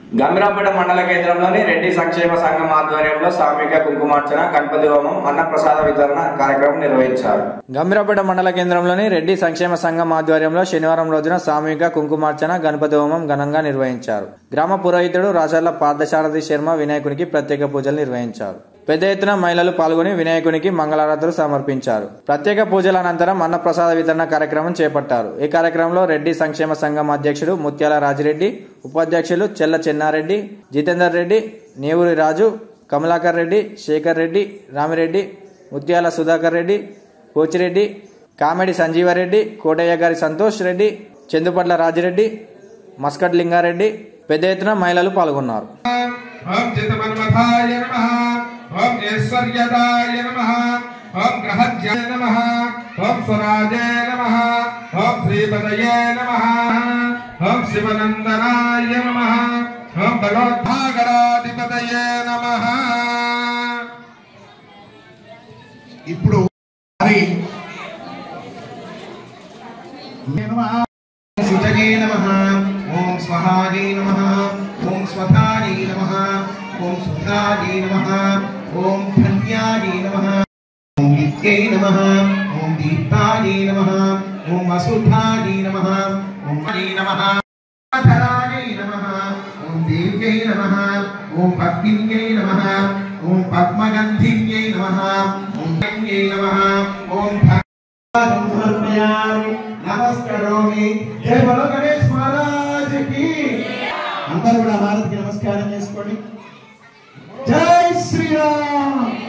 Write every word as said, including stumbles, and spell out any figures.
గంభీరాపేట మండల కేంద్రంలోని రెడ్డి సంక్షేమ సంఘం ఆధ్వర్యంలో సామూహిక కుంకుమార్చన గణపతి హోమం అన్నప్రసాద వితరణ కార్యక్రమం నిర్వహించారు. గంభీరాపేట మండల కేంద్రంలోని రెడ్డి సంక్షేమ సంఘం ఆధ్వర్యంలో శనివారం రోజున సామూహిక కుంకుమార్చన గణపతి హోమం ఘనంగా నిర్వహించారు. గ్రామ పురోహితుడు రాజాల పార్థసారథి శర్మ వినాయకునికి ప్రత్యేక పూజలు నిర్వహించారు. పెద్ద ఎత్తున మహిళలు పాల్గొని వినాయకునికి మంగళారతులు సమర్పించారు. ప్రత్యేక పూజల అనంతరం అన్నప్రసాద వితరణ కార్యక్రమం చేపట్టారు. ఈ కార్యక్రమంలో రెడ్డి సంక్షేమ సంఘం అధ్యక్షుడు ముత్యాల రాజిరెడ్డి, ఉపాధ్యక్షులు చెల్ల చెన్నారెడ్డి, జితేందర్ రెడ్డి, నేవూరి రాజు, కమలాకర్ రెడ్డి, శేఖర్ రెడ్డి, రామిరెడ్డి, ముత్యాల సుధాకర్ రెడ్డి, కోచిరెడ్డి, కామెడి సంజీవరెడ్డి, కోటయ్య గారి సంతోష్ రెడ్డి, చందుపట్ల రాజిరెడ్డి, మస్కట్ లింగారెడ్డి పెద్ద ఎత్తున మహిళలు పాల్గొన్నారు. ओम ऐश्वर्यदाय नमः, ओम ग्रहज्ञाय नमः, ओम स्वराजाय नमः, ओम श्रीपदये नमः, ओम शिवनंदनाय नमः, ओम भगवद्भागराधिपतये नमः. ఇప్పుడు హరి నమః సుజగే నమః, ఓం స్వహాగే నమః, ఓం స్వధాగే నమః, ఓం సుధాగే నమః, ఓం ధన్యాయ నమః, ఓం నిత్యై నమః, ఓం దీప్తాయ నమః, ఓం వసుధాయ నమః, ఓం హరి నమః, ధరాయ నమః, ఓం దేవ్యై నమః, ఓం పద్మిన్యై నమః, ఓం పద్మగంధిన్యై నమః, ఓం ధన్యై నమః, ఓం సమర్పయామి నమస్కరోమి. జై బలో గణేష్ మహారాజ్ కి. అందరూ కూడా భారత్కి నమస్కారం చేసుకోండి. జై శ్రీరామ్.